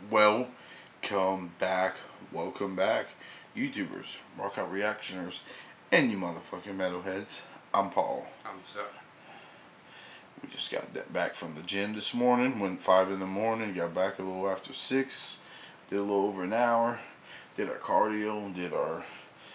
Welcome back, welcome back, YouTubers, Markout Reactioners, and you motherfucking metalheads. I'm Paul. I'm Zach. We just got back from the gym this morning. Went 5 in the morning. Got back a little after 6. Did a little over an hour. Did our cardio. Did our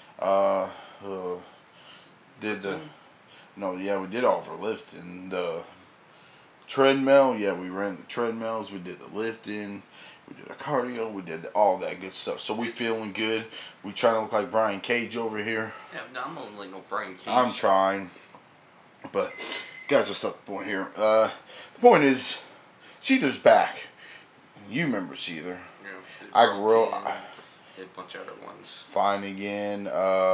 we did all of our lifting. The treadmill. Yeah, we ran the treadmills. We did the lifting. We did a cardio. We did all that good stuff. So we feeling good. We trying to look like Brian Cage over here. Yeah, no, I'm not like no Brian Cage. I'm trying, but guys, that's not the point here. The point is, Seether's back. You remember Seether? Yeah, I grew up. Did a bunch of other ones. Fine Again.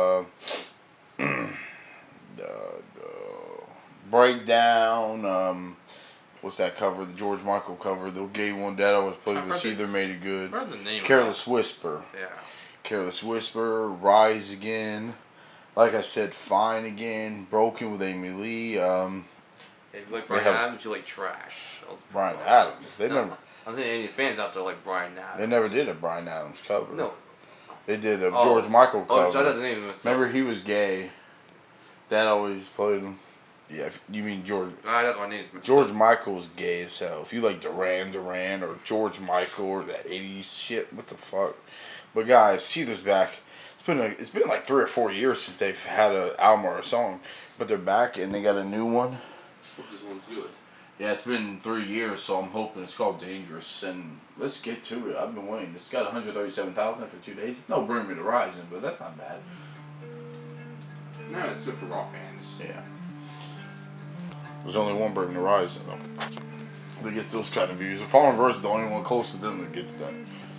Breakdown. What's that cover? The George Michael cover. The gay one that I always played with Seether made it good. The name Careless Whisper. Yeah. Careless Whisper. Rise Again. Like I said, Fine Again. Broken with Amy Lee. If you like Bryan Adams, you like trash. Bryan Adams. They never. I'm saying any fans out there like Bryan Adams. They never did a Bryan Adams cover. No. They did a George Michael cover. Oh, so that's the name of it. Remember, he was gay. Dad always played him. Yeah, you mean George. That's my name. George Michael's gay as hell. If you like Duran or George Michael or that 80s shit, what the fuck? But guys, Seether's back. It's been like 3 or 4 years since they've had an album or a song, but they're back and they got a new one. Hope this one's good. Yeah, it's been 3 years, so I'm hoping it's called Dangerous. And let's get to it. I've been waiting. It's got 137,000 for 2 days. No Bring Me the Horizon, but that's not bad. No, it's good for rock fans. Yeah. There's only one Bring Me the Horizon, though, that gets those kind of views. The Fallen Verse is the only one close to them that gets that.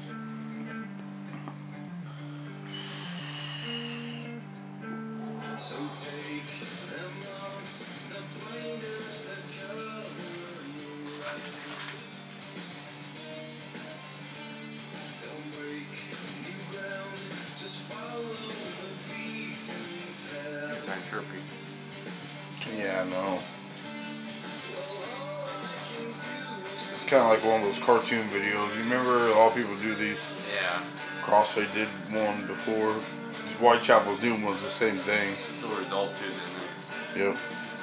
Yeah, I know. It's kind of like one of those cartoon videos. You remember a lot of people do these? Yeah. Crossfade did one before. Whitechapel's doing was the same thing. The result is in there. Yep.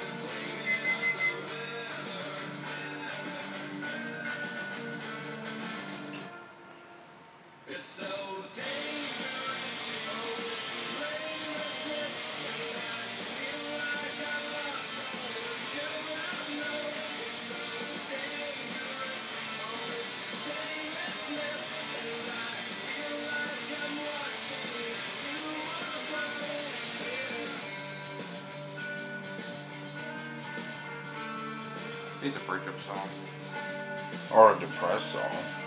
It's a breakup song. Or a depressed song.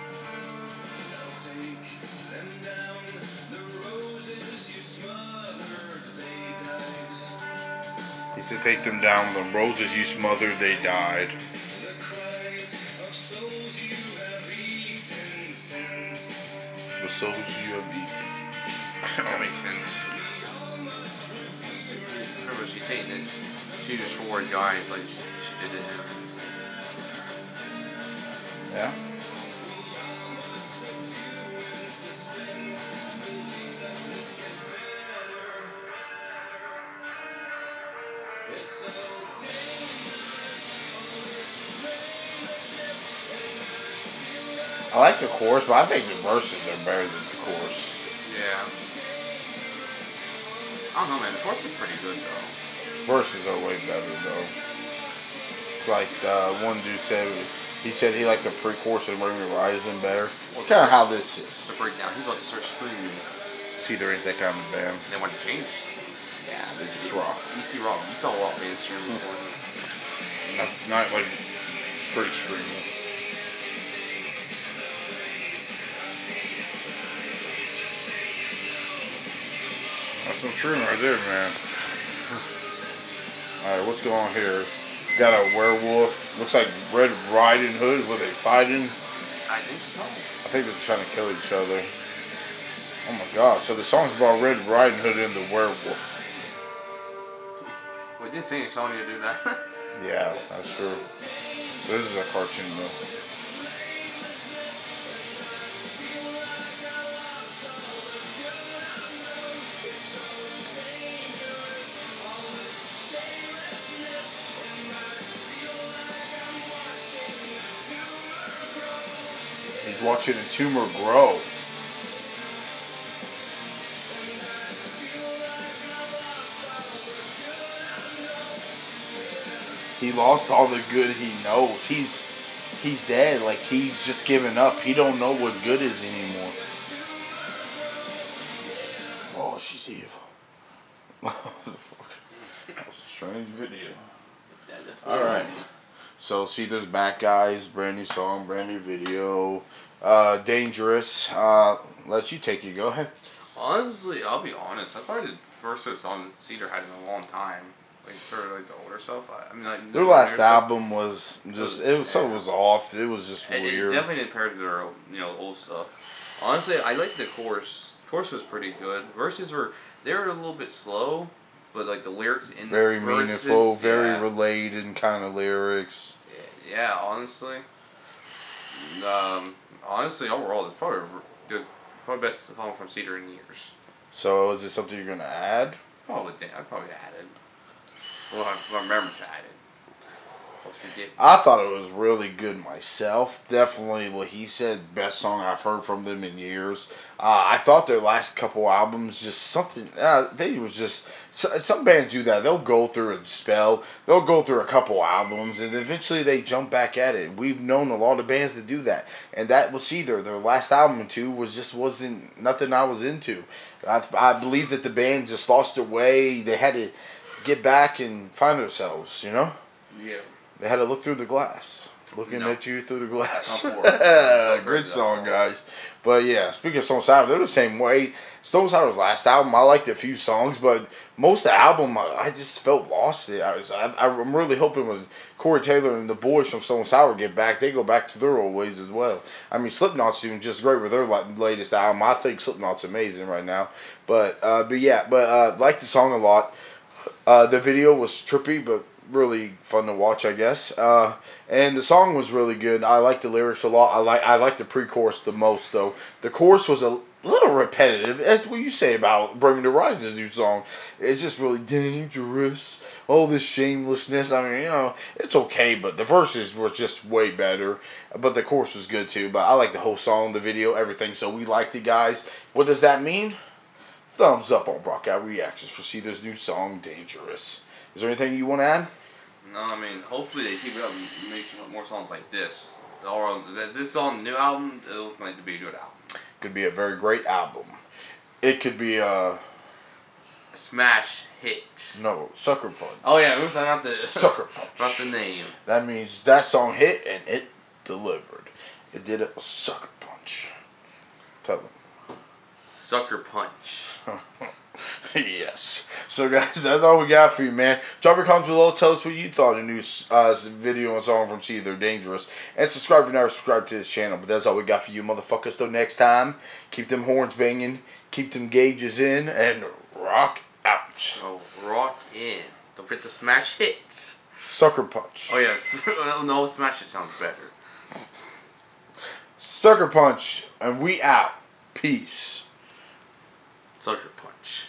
He said, take them down, the roses you smothered, they died. The souls you have eaten. That makes sense. Remember, she's saying that she just swore at guys like she did to him. Yeah. I like the chorus, but I think the verses are better than the chorus. Yeah. I don't know, man. The chorus is pretty good, though. Verses are way better, though. It's like one dude said, he said he liked the pre-chorus of Bring Me the Horizon better. It's kind of how this is. The breakdown. He's about to start screaming. Seether ain't that kind of band. They want to change. Yeah, they just rock. You rock. You saw a rock band stream before. Not like pretty screaming. That's some screaming right there, man. Alright, what's going on here? Got a werewolf. Looks like Red Riding Hood. Were they fighting? I think so. I think they're trying to kill each other. Oh my god. So the song's about Red Riding Hood and the werewolf. We did sing a song to do that. Yeah, that's true. This is a cartoon though. He's watching a tumor grow. He lost all the good he knows. He's dead. Like, he's just given up. He don't know what good is anymore. Oh, she's evil. That was a strange video. Alright. So, see, there's back, guys. Brand new song, brand new video. Dangerous. Let you take it. Go ahead. Honestly, I'll be honest. I probably the first song Cedar had in a long time. Like, for like the older stuff. I mean, like their last album was just it was off. It was just weird. It definitely didn't pair to their old stuff. Honestly, I like the chorus. The chorus was pretty good. Verses were a little bit slow, but like the lyrics in very the verses, meaningful, very related kind of lyrics. Yeah, honestly. Honestly, overall, it's probably good. Probably best song from Cedar in years. So, is it something you're gonna add? I'd probably add it. Well, I remember to add it. I thought it was really good myself. Definitely what he said, best song I've heard from them in years. I thought their last couple albums just something. They was just some bands do that. They'll go through a spell. They'll go through a couple albums, and eventually they jump back at it. We've known a lot of bands that do that, and that was either their last album too wasn't nothing I was into. I believe that the band just lost their way. They had to get back and find themselves. Yeah. They had to look through the glass. Looking at you through the glass. Great song, guys. But yeah, speaking of Stone Sour, they're the same way. Stone Sour's last album, I liked a few songs, but most of the album, I just felt lost. I'm really hoping was Corey Taylor and the boys from Stone Sour get back. They go back to their old ways as well. I mean, Slipknot's doing just great with their latest album. I think Slipknot's amazing right now. But like the song a lot. The video was trippy, but really fun to watch, I guess. And the song was really good. I like the lyrics a lot. I like the pre-chorus the most, though. The chorus was a little repetitive. That's what you say about Bring Me the Horizon's new song. It's just really dangerous. All this shamelessness. I mean, it's okay, but the verses were just way better. But the chorus was good, too. But I like the whole song, the video, everything. So we liked it, guys. What does that mean? Thumbs up on Brockout Reactions for Cedar's new song, Dangerous. Is there anything you want to add? No, I mean, hopefully they keep it up and make some more songs like this. Or this song, the new album, it looks like to be a good album. Could be a very great album. It could be a smash hit. No, Sucker Punch. Oh yeah, it was not the Sucker Punch. Not the name. That means that song hit and it delivered. It did a Sucker Punch. Tell them. Sucker Punch. Yes. So guys, that's all we got for you, man. Drop your comments below. Tell us what you thought of the new video and song from Cedar, Dangerous. And subscribe if you're not subscribed to this channel. But that's all we got for you, motherfuckers. Till next time, keep them horns banging, keep them gauges in, and rock out. Oh, rock in. Don't forget to smash hit. Sucker Punch. Oh yeah. No, smash hit sounds better. Sucker Punch, and we out. Peace. Sucker Punch.